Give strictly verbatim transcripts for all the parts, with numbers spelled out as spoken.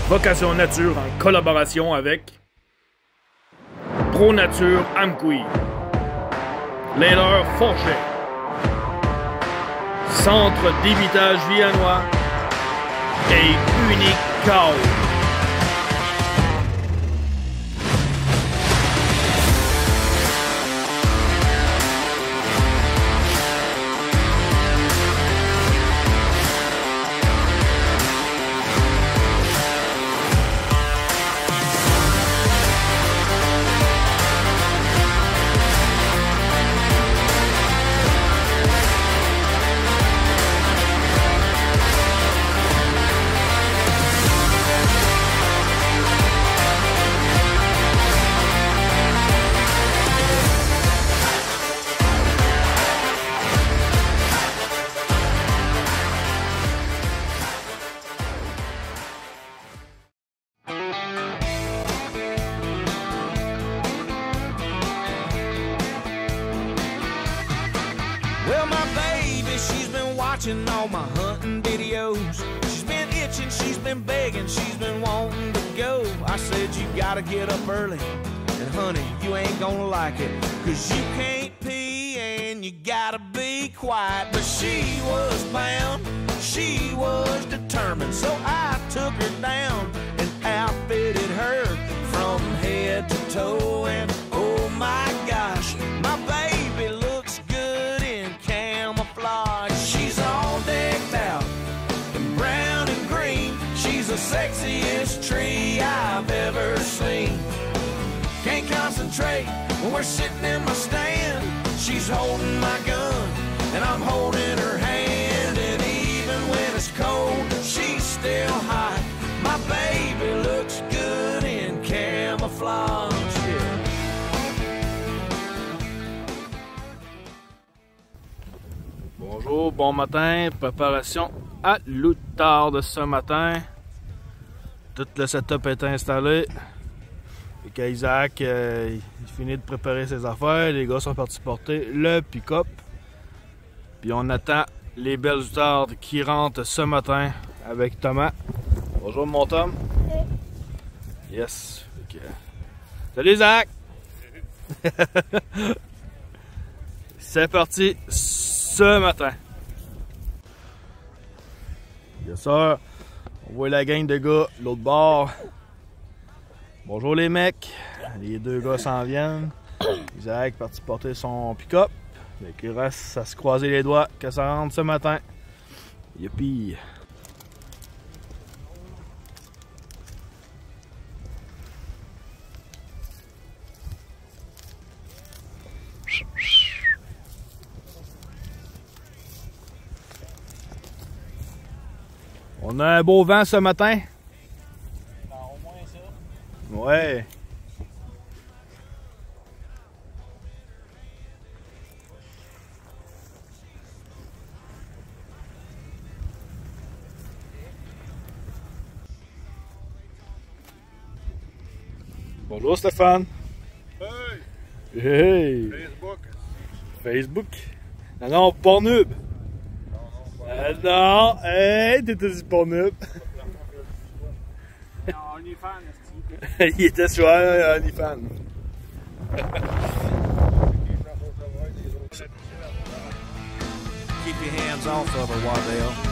Vocation Nature en collaboration avec Pro Nature Amqui, Laideur Forget, Centre d'Évitage Viennois et Unique Cow. Well, my baby, she's been watching all my hunting videos. She's been itching, she's been begging, she's been wanting to go. I said, you gotta get up early, and honey, you ain't gonna like it, cause you can't pee and you gotta be quiet. But she was bound, she was determined, so I took her down and outfitted her from head to toe. And oh my gosh, my baby looks good in camouflage. She's all decked out in brown and green. She's the sexiest tree I've ever seen. Can't concentrate when we're sitting in my stand. She's holding my gun and I'm holding her hand. And even when it's cold, she's still hot. My baby looks good in camouflage. Yeah. Bonjour, bon matin, préparation à l'outarde ce matin. Tout le setup est installé. Et qu'Isaac euh, il finit de préparer ses affaires, les gars sont partis porter le pick-up. Puis on attend les belles outardes qui rentrent ce matin avec Thomas. Bonjour mon Tom. Yes. Okay. Salut Isaac. C'est parti ce matin. Bien sûr, on voit la gang de gars de l'autre bord. Bonjour les mecs, les deux gars s'en viennent. Isaac est parti porter son pick-up. Il reste à se croiser les doigts que ça rentre ce matin. Youpi! On a un beau vent ce matin. Ben, au moins ça. Ouais. Bonjour Stéphane. Hey! Hey! Facebook! Facebook? Non, non, Pornhub. Euh, non, hey, t'étais du Pornhub. OnlyFans, Il était sur un OnlyFans. Keep your hands off of her, Waddell.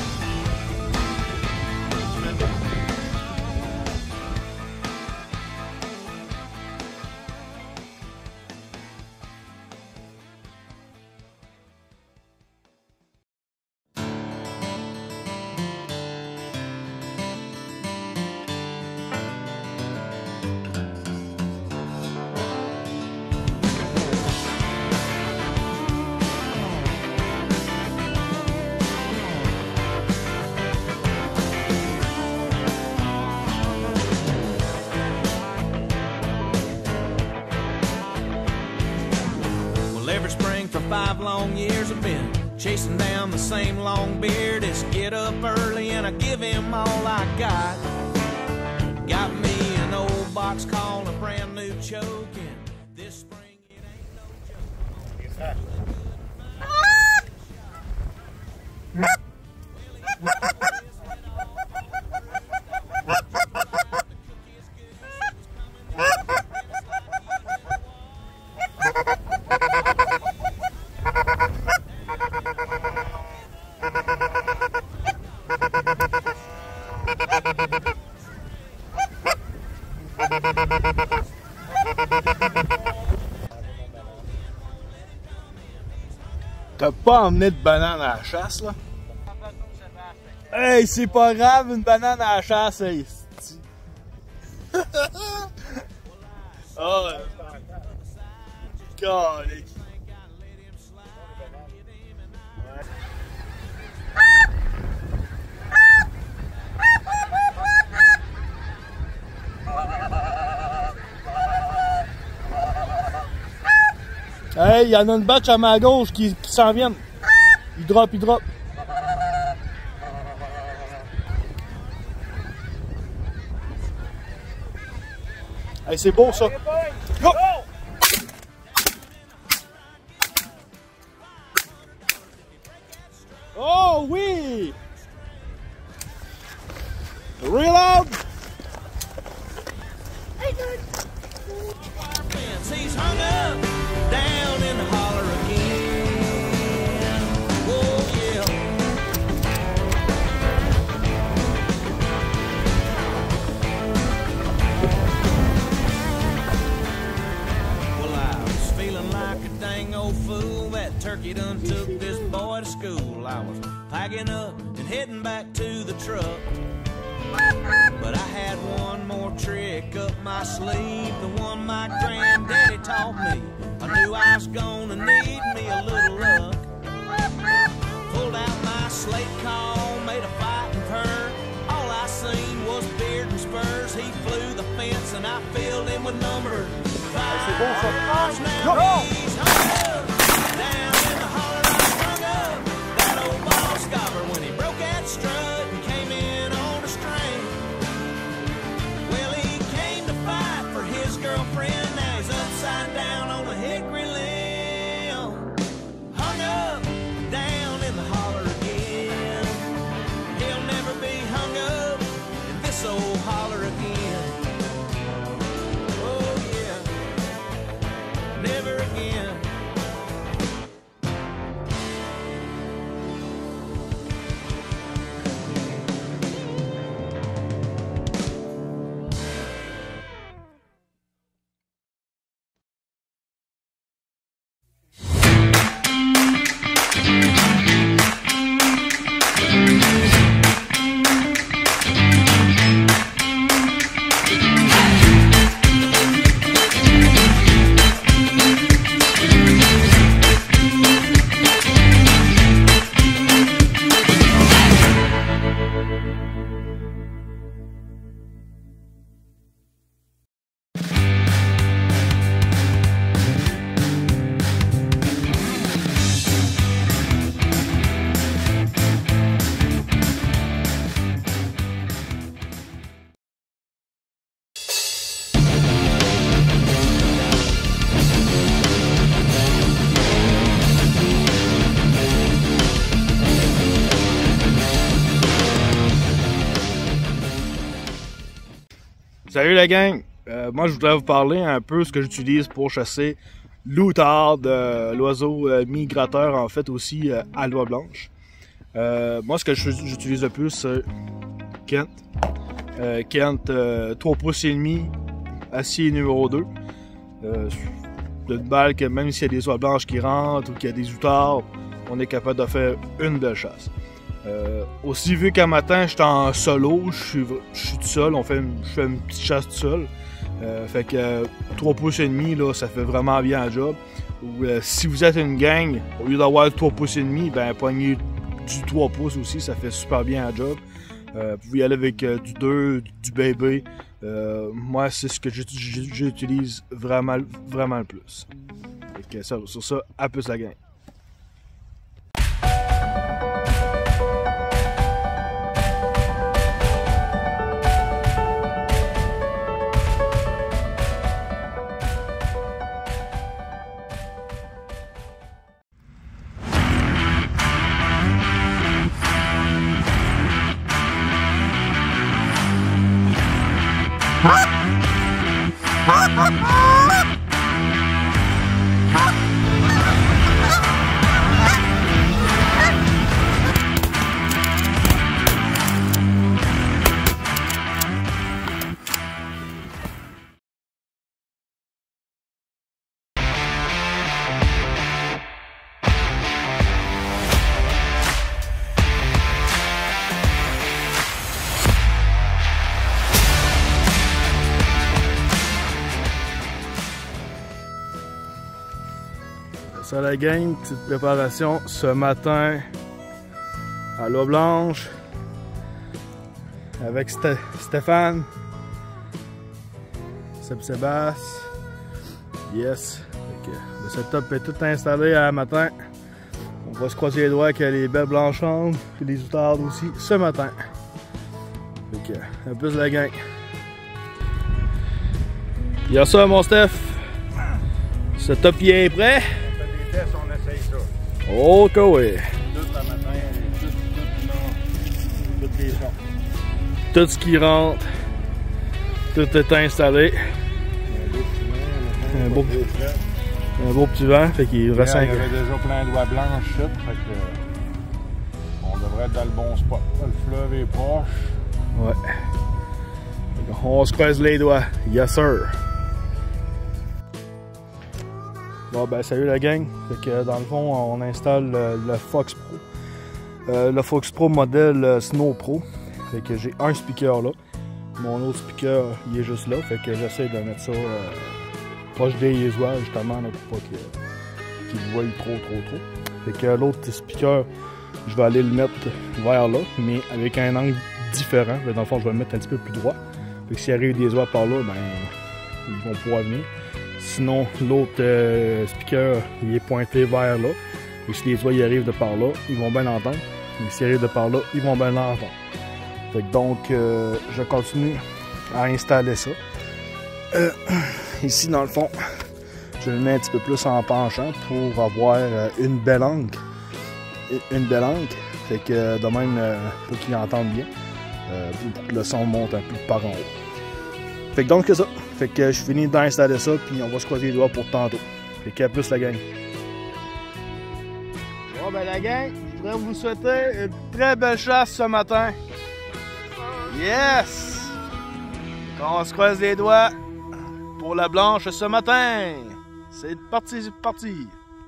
Every spring for five long years I've been chasing down the same long beard. It's get up early and I give him all I got. Got me an old box called a brand new choke, and this spring it ain't no joke. Ah! T'as pas emmené de banane à la chasse, là? Hey, c'est pas grave, une banane à la chasse, hey! Oh! Calique! Hey, il y en a une batch à ma gauche qui, qui s'en viennent. Il drop, il drop. Hey, c'est beau ça. Go! Oh oui! Reload! He's hung up down in the holler again. Oh yeah. Well, I was feeling like a dang old fool. That turkey done took this boy to school. I was packing up and heading back to the truck. But I had one more trick up my sleeve, the one my granddaddy taught me. I knew I was gonna need me a little luck. Pulled out my slate call, made a fighting purr. All I seen was beard and spurs. He flew the fence and I filled him with numbers. Five hours now he's hung up. Down in the holler I strung up. That old ball scobber when he broke that strut and came in on a string. Well, he came to fight for his girlfriend. Now he's upside down on a hickory limb. Hung up, down in the holler again. He'll never be hung up in this old holler again. Oh yeah, never again. Salut la gang! Euh, moi je voudrais vous parler un peu de ce que j'utilise pour chasser l'outarde, euh, l'oiseau euh, migrateur en fait aussi euh, à l'oie blanche. Euh, moi ce que j'utilise le plus c'est Kent. Euh, Kent euh, trois pouces et demi, acier numéro deux. Euh, une balle que même s'il y a des oies blanches qui rentrent ou qu'il y a des outardes, on est capable de faire une belle chasse. Euh, aussi vu qu'un matin j'étais en solo, je suis, je suis tout seul, on fait une, je fais une petite chasse tout seul. Euh, fait que euh, trois pouces et demi là, ça fait vraiment bien le job. Ou euh, si vous êtes une gang, au lieu d'avoir trois pouces et demi, ben pognez du trois pouces aussi, ça fait super bien le job. Euh, vous pouvez y aller avec euh, du deux, du bébé. Euh, moi c'est ce que j'utilise vraiment, vraiment le plus. Fait que ça, sur ça, à plus la gang. Ça la gang, petite préparation ce matin à l'eau blanche avec Sté Stéphane, Seb-Sébastien. Yes. Okay. Le setup est tout installé à matin. On va se croiser les doigts avec les belles blanchandes et les outardes aussi ce matin. Fait que, un peu de la gang. Il y a ça mon Steph. Setup il est prêt. On fait des tests, on essaye ça. Ok oui. Tout le matin, tout, tout, tout, toutes les sons. Tout ce qui rentre, tout est installé. Un beau, un beau petit vent, fait qu'il reste Il y un. avait déjà plein de doigts blanches, shit, fait que on devrait être dans le bon spot. Le fleuve est proche. Ouais. On se croise les doigts. Yes sir. Bon ben salut la gang. Fait que dans le fond on installe le, le Fox Pro. Euh, le Fox Pro modèle Snow Pro. Fait que j'ai un speaker là. Mon autre speaker il est juste là. Fait que j'essaie de mettre ça euh, proche des oies justement là, pour pas qu'il qu voie trop trop trop. Fait que l'autre speaker, je vais aller le mettre vers là, mais avec un angle différent. Dans le fond je vais le mettre un petit peu plus droit. Fait que s'il arrive des oies par là, ben ils vont pouvoir venir. Sinon l'autre euh, speaker il est pointé vers là. Et si les oies ils arrivent de par là, ils vont bien l'entendre. Et s'ils arrivent de par là, ils vont bien l'entendre. Fait que donc, euh, je continue à installer ça. Euh, ici, dans le fond, je le mets un petit peu plus en penchant pour avoir euh, une belle angle. Une belle angle. Fait que de même, euh, pour qu'ils entendent bien. Euh, pour que le son monte un peu par en haut. Fait que donc, c'est ça. Fait que je finis d'installer ça, puis on va se croiser les doigts pour tantôt. Fait qu'à plus la gang. Bon ben la gang, je voudrais vous souhaiter une très belle chasse ce matin. Yes! On se croise les doigts pour la blanche ce matin. C'est parti, c'est parti.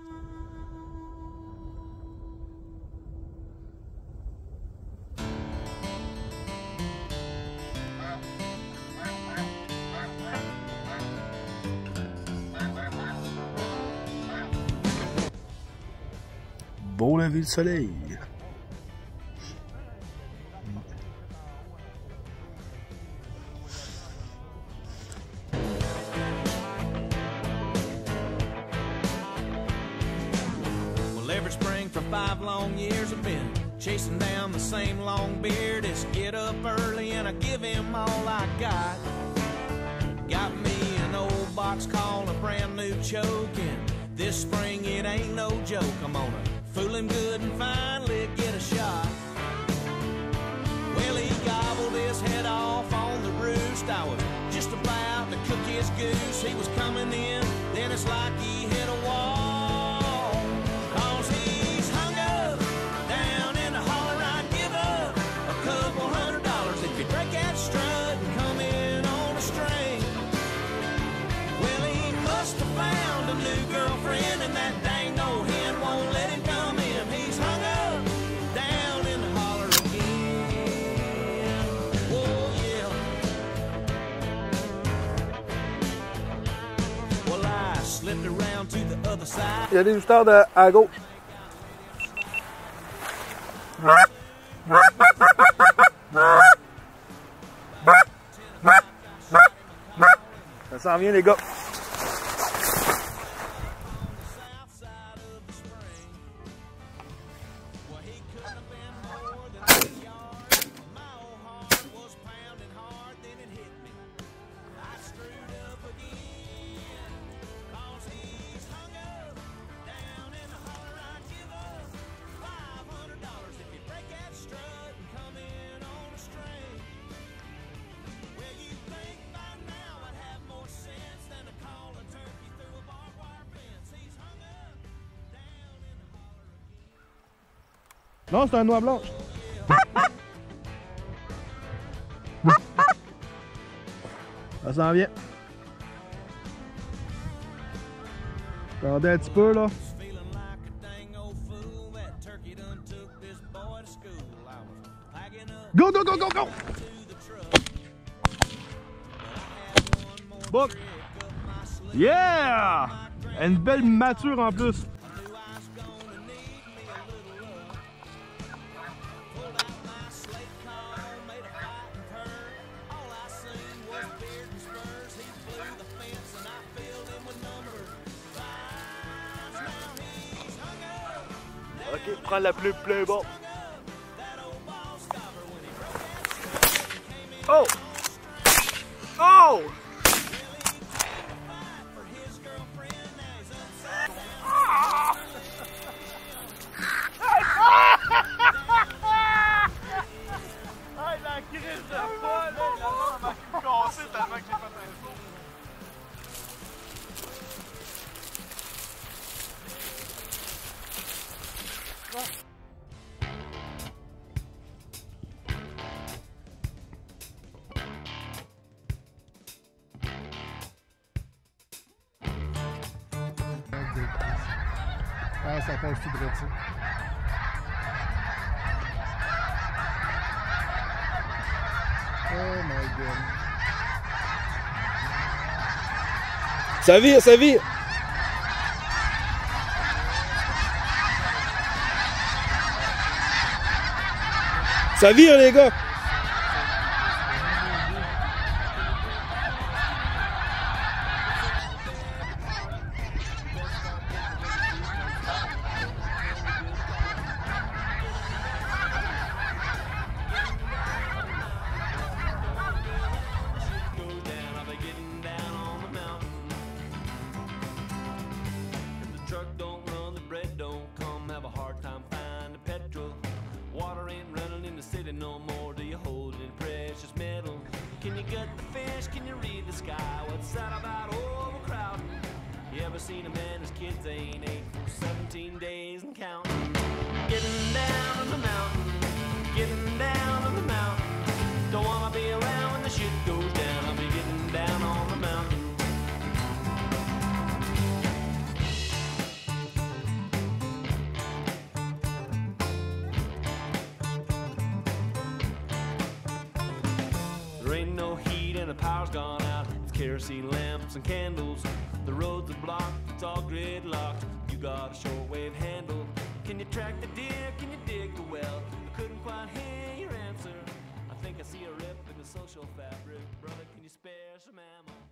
Beau lever du soleil. Every spring for five long years I've been chasing down the same long beard. It's get up early and I give him all I got. Got me an old box called a brand new choke, and this spring it ain't no joke. I'm gonna fool him good and finally get a shot. Well, he gobbled his head off on the roost. I was just about to cook his goose. He was coming in, then it's like he hit a wall. Il y a des outardes à gauche. Ça s'en vient les gars. Non, c'est un noix blanche. Ça s'en vient. Attendez un petit peu là. Go, go, go, go, go! Book! Yeah! Une belle mature en plus. prendre la plus plus bon. Oh! Oh! Ah, la crise de folle, là, la jambe m'a cassé tellement que j'ai fait un saut. Ah, ça pêche tout droit, ça. Oh my god. Ça vire, ça vire! Ça vire, les gars! No more do you hold any precious metal? Can you gut the fish? Can you read the sky? What's that about overcrowding? You ever seen a man whose kids ain't ate for seventeen days and counting? Getting down on the mountain, getting down on the mountain. Don't wanna be around when the shit goes down. I'll be getting down on the mountain. There ain't no heat and the power's gone out. It's kerosene lamps and candles. The roads are blocked, it's all gridlocked. You got a shortwave handle. Can you track the deer? Can you dig the well? I couldn't quite hear your answer. I think I see a rip in the social fabric. Brother, can you spare some ammo?